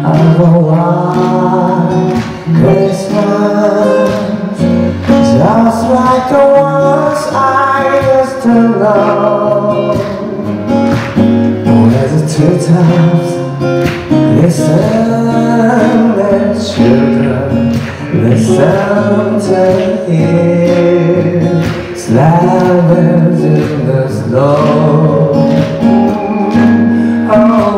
of a white Christmas, just like the ones I used to know, where the treetops listen and children listen to hear sleigh bells in the snow. Oh,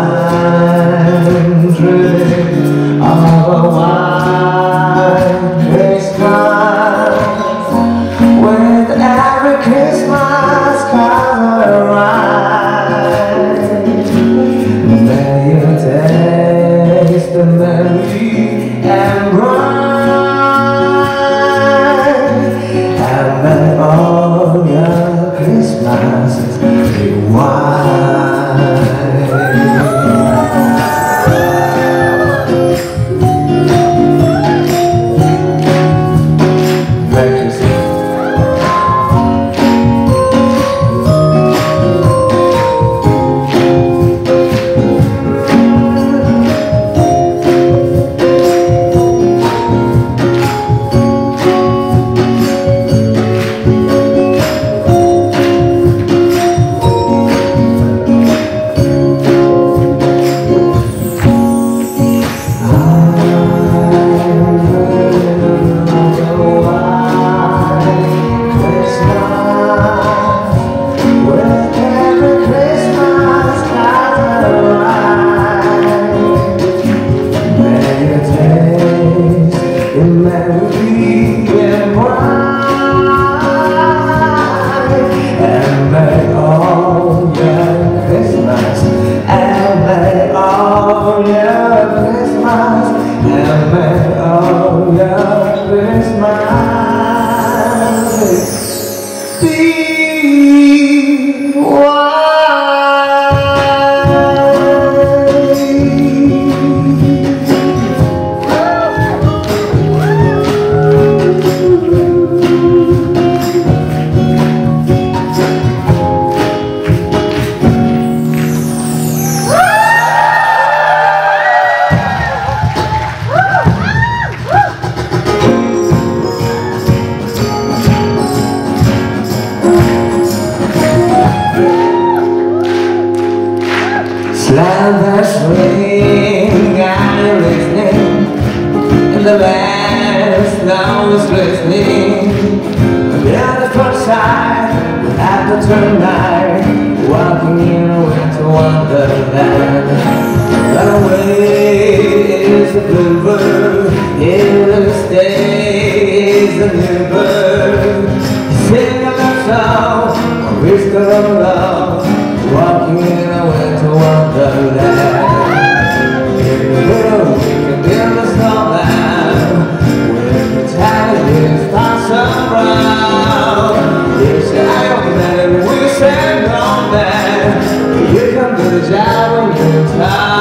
I'm dreaming of a white Christmas, with every Christmas card arrive. May your days be merry and bright, and may all your Christmases be white. Sleigh bells ring and you're listening, and the band now is listening. The beautiful sight after tonight, walking in a winter wonderland. Run away is the bluebird, here to stay is the new bird. Sing a love song, a whisper of love, walking in a winter wonderland. In the middle we can build a snowman, with the tiniest toss around. It's the iron man and we send on man. You can do the job when you're tired.